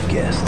guessed.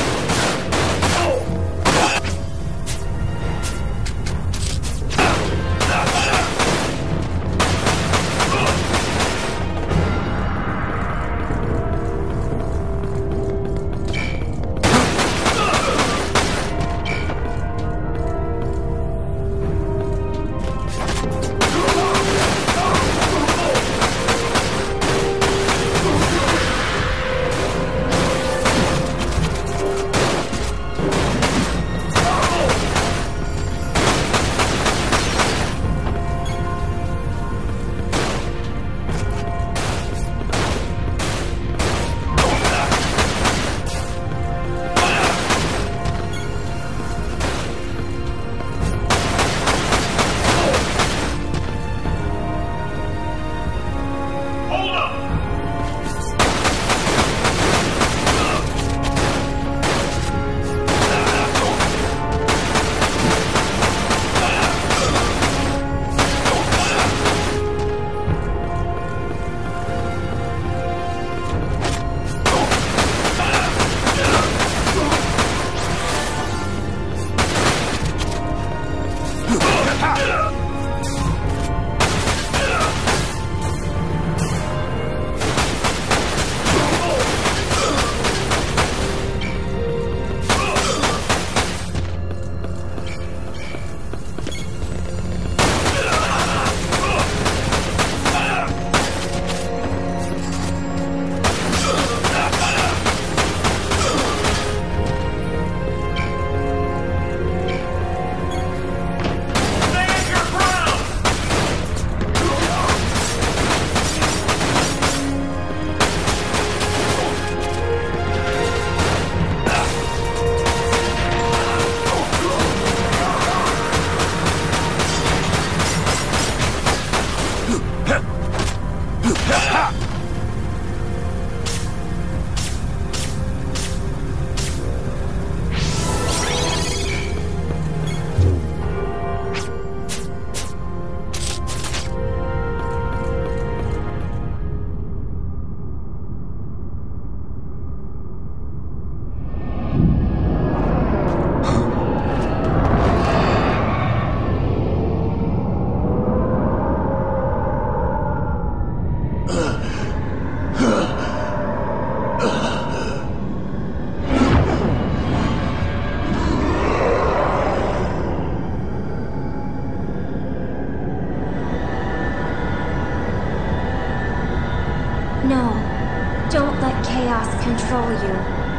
No, don't let chaos control you.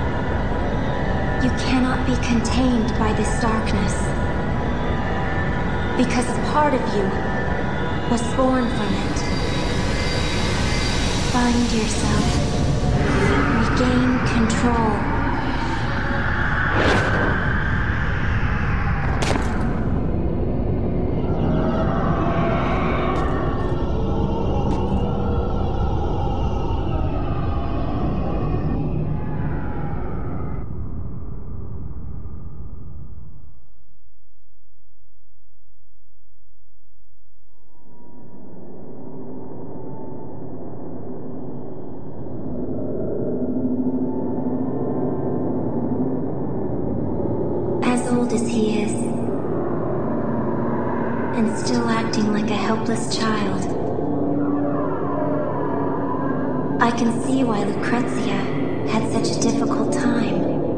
You cannot be contained by this darkness. Because a part of you was born from it. Find yourself. Regain control. As he is, and still acting like a helpless child. I can see why Lucrezia had such a difficult time.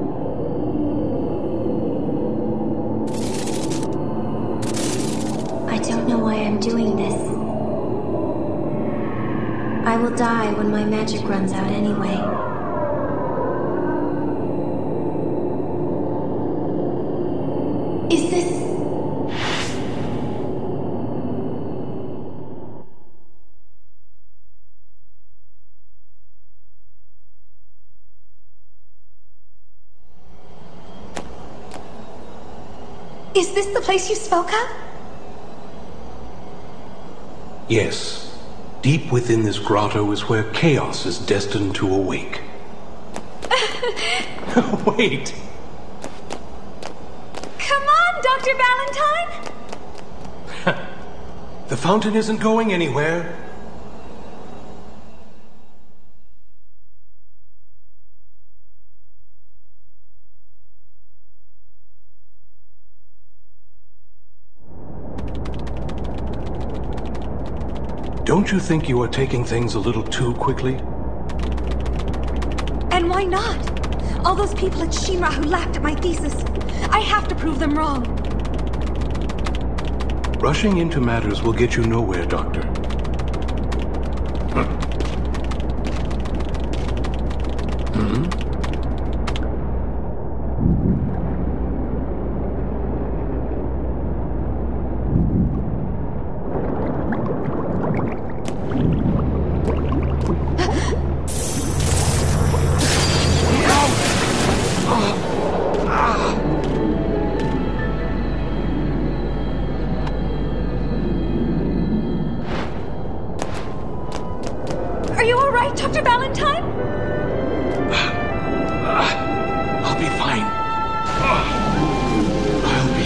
I don't know why I'm doing this. I will die when my magic runs out anyway. Is this... Is this the place you spoke of? Yes. Deep within this grotto is where chaos is destined to awake. Wait! Come on, Dr. Valentine! The fountain isn't going anywhere. Don't you think you are taking things a little too quickly? And why not? All those people at Shinra who laughed at my thesis. I have to prove them wrong. Rushing into matters will get you nowhere, Doctor. Are you all right, Dr. Valentine? I'll be fine. I'll be.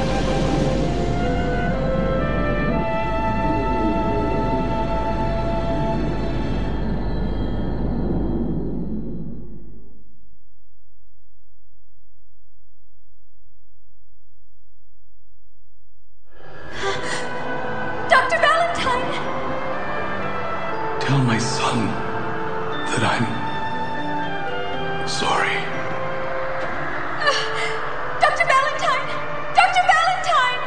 Dr. Valentine! Tell my son that I'm sorry. Dr. Valentine! Dr. Valentine!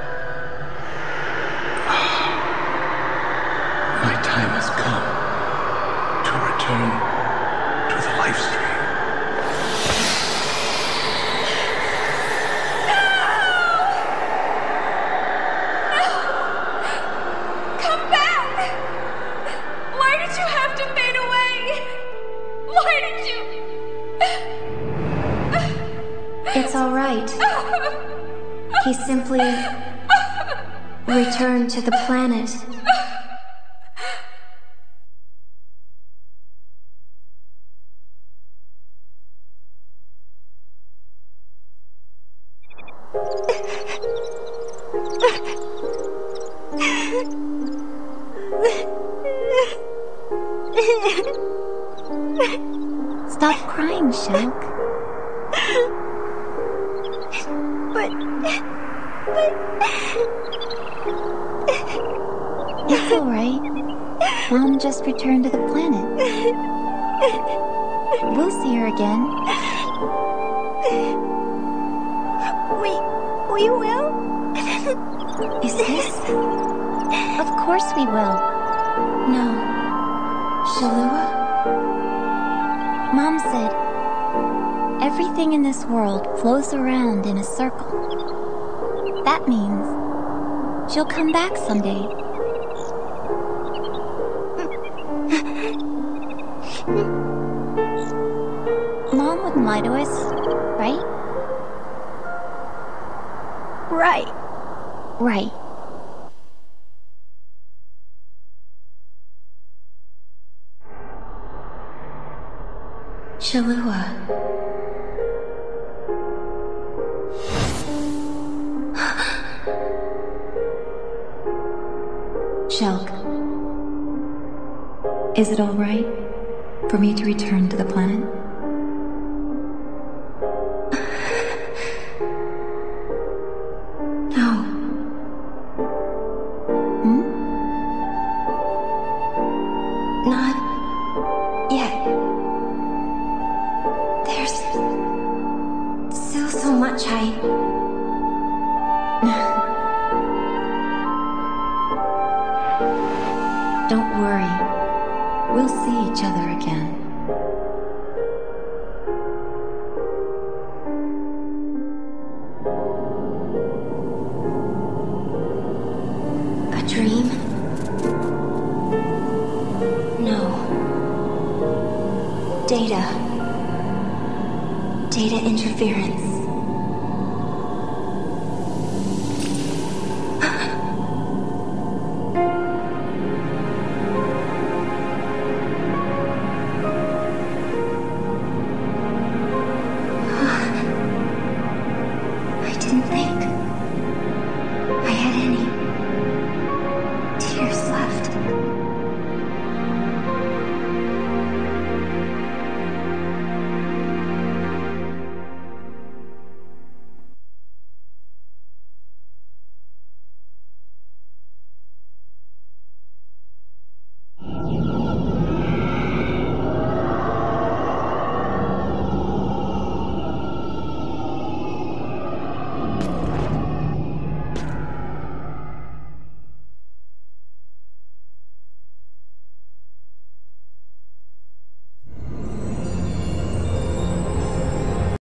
My time has come to return to the life stream. Come back! Why did you have to fade away? Why did you... It's all right. He simply returned to the planet. Stop crying, Shulk. But... It's alright. Mom just returned to the planet. We'll see her again. We will? Is this? Of course we will. No. Shalua? Mom said, everything in this world flows around in a circle. That means she'll come back someday. Mom wouldn't lie to us, right? Right. Right. Shalua. Shulk. Is it all right for me to return to the planet? No. Not yet. There's still so much Don't worry. We'll see each other again. A dream? No. Data interference.